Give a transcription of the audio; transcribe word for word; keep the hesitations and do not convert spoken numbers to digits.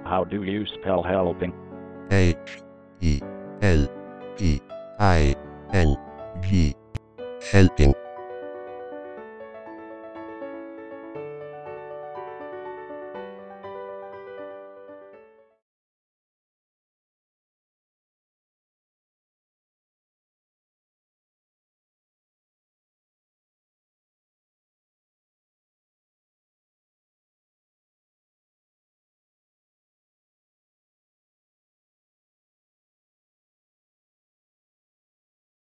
How do you spell helping? H E L P I N G. Helping.